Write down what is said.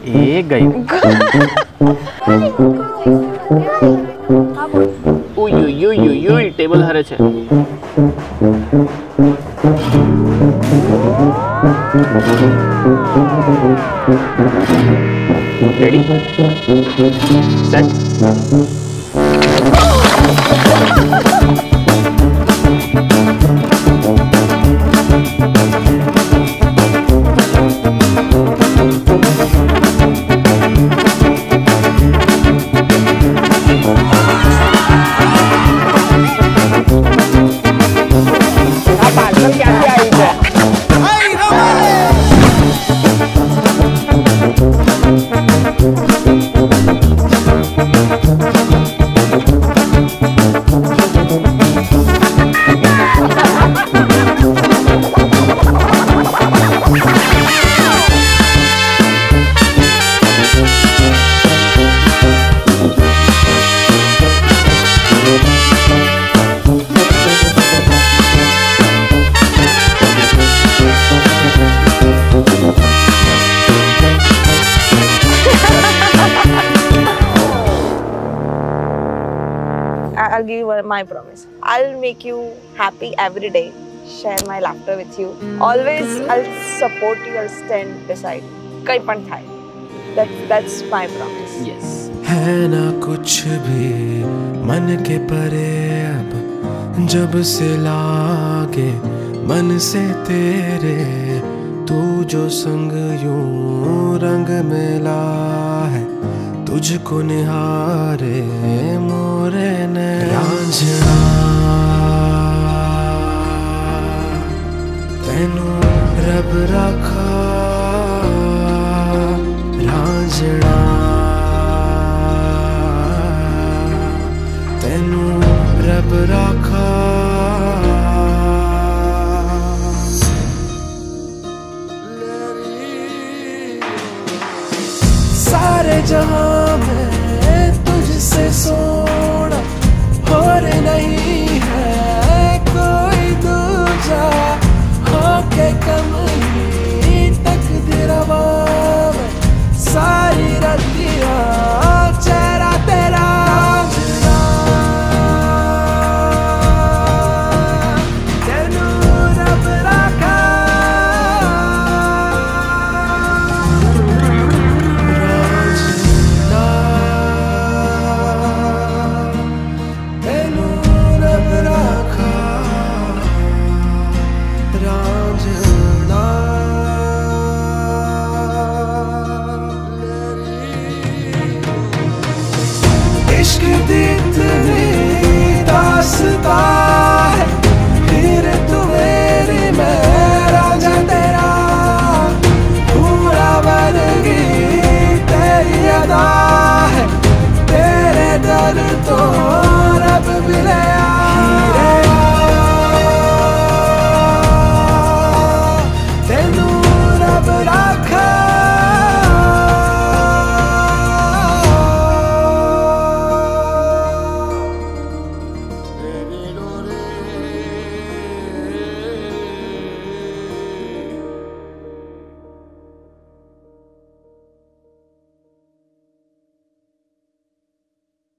ए गई। ओय टेबल हरे छे। Ready set. I'll give you my promise. I'll make you happy every day. Share my laughter with you. Always, I'll support you. I'll stand beside you. कहीं पण थाए. That's my promise. Yes. है ना कुछ भी मन के परे अब, जब से लागे मन से तेरे, तू जो संग यूं रंग मिला है, तुझको निहारे मोरे ने रांझना, तेनू रब रखा रांझना, तेनू रब रखा। सारे जहां में तुझसे सोना और नहीं है कोई दूजा, होके कमली तकदीरवा में सारी रतियां चेहरा तेरा रांझना, तेनू रब रखा इश्क दी इतनी दास्तां